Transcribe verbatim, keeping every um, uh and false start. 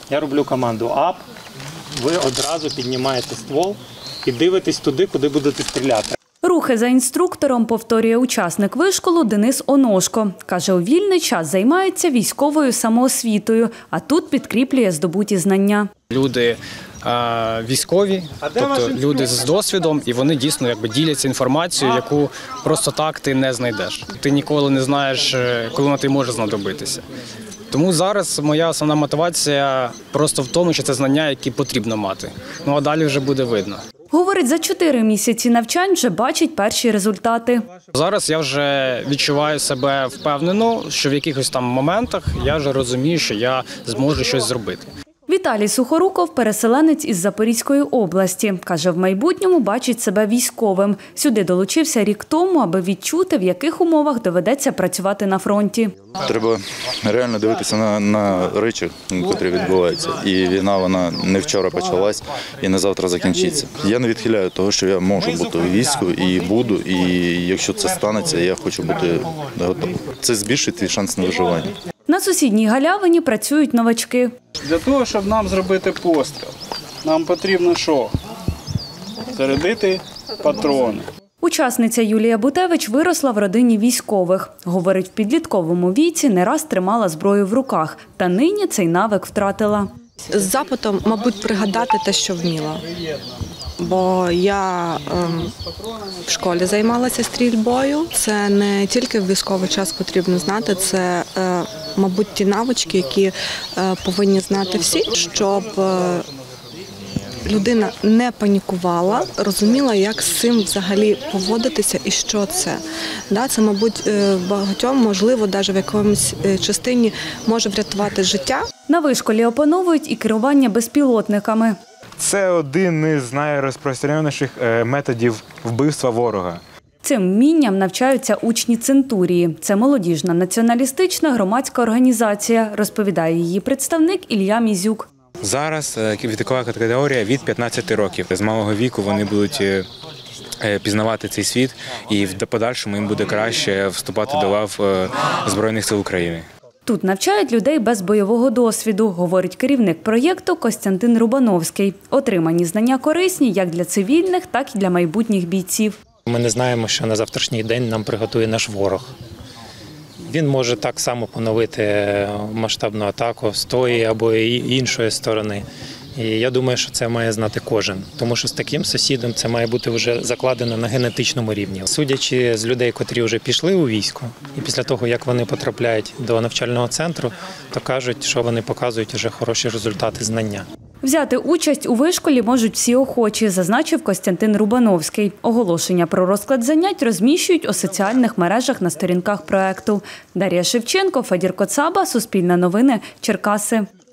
Я роблю команду «ап», ви одразу піднімаєте ствол і дивитесь туди, куди будете стріляти. Рухи за інструктором повторює учасник вишколу Денис Оношко. Каже, у вільний час займається військовою самоосвітою, а тут підкріплює здобуті знання. Люди е, військові, тобто люди з досвідом, і вони дійсно якби діляться інформацією, яку просто так ти не знайдеш. Ти ніколи не знаєш, коли вона тобі може знадобитися. Тому зараз моя основна мотивація просто в тому, що це знання, які потрібно мати. Ну а далі вже буде видно. Говорить, за чотири місяці навчань вже бачить перші результати. Зараз я вже відчуваю себе впевнено, що в якихось там моментах я вже розумію, що я зможу щось зробити. Віталій Сухоруков – переселенець із Запорізької області. Каже, в майбутньому бачить себе військовим. Сюди долучився рік тому, аби відчути, в яких умовах доведеться працювати на фронті. Треба реально дивитися на, на речі, які відбуваються. І війна, вона не вчора почалась і не завтра закінчиться. Я не відхиляю того, що я можу бути у війську і буду, і якщо це станеться, я хочу бути готовим. Це збільшить твій шанс на виживання. На сусідній галявині працюють новачки. Для того, щоб нам зробити постріл, нам потрібно що? Зарядити патрони. Учасниця Юлія Бутевич виросла в родині військових. Говорить, в підлітковому віці не раз тримала зброю в руках, та нині цей навик втратила. З запитом, мабуть, пригадати те, що вміла. Бо я ем, в школі займалася стрільбою. Це не тільки в військовий час потрібно знати, це, е, мабуть, ті навички, які е, повинні знати всі, щоб е, людина не панікувала, розуміла, як з цим взагалі поводитися і що це. Да, це, мабуть, е, багатьом, можливо, навіть в якомусь частині може врятувати життя. На вишколі опановують і керування безпілотниками. Це один із найрозпространеніших методів вбивства ворога. Цим вмінням навчаються учні «Центурії». Це молодіжна націоналістична громадська організація, розповідає її представник Ілля Мізюк. Зараз вікова категорія від п'ятнадцяти років. З малого віку вони будуть пізнавати цей світ, і в подальшому їм буде краще вступати до лав Збройних сил України. Тут навчають людей без бойового досвіду, говорить керівник проєкту Костянтин Рубановський. Отримані знання корисні як для цивільних, так і для майбутніх бійців. Ми не знаємо, що на завтрашній день нам приготує наш ворог. Він може так само поновити масштабну атаку з тої або іншої сторони. І я думаю, що це має знати кожен, тому що з таким сусідом це має бути вже закладено на генетичному рівні. Судячи з людей, котрі вже пішли у військо, і після того, як вони потрапляють до навчального центру, то кажуть, що вони показують вже хороші результати знання. Взяти участь у вишколі можуть всі охочі, зазначив Костянтин Рубановський. Оголошення про розклад занять розміщують у соціальних мережах на сторінках проєкту. Дар'я Шевченко, Федір Коцаба, Суспільне новини, Черкаси.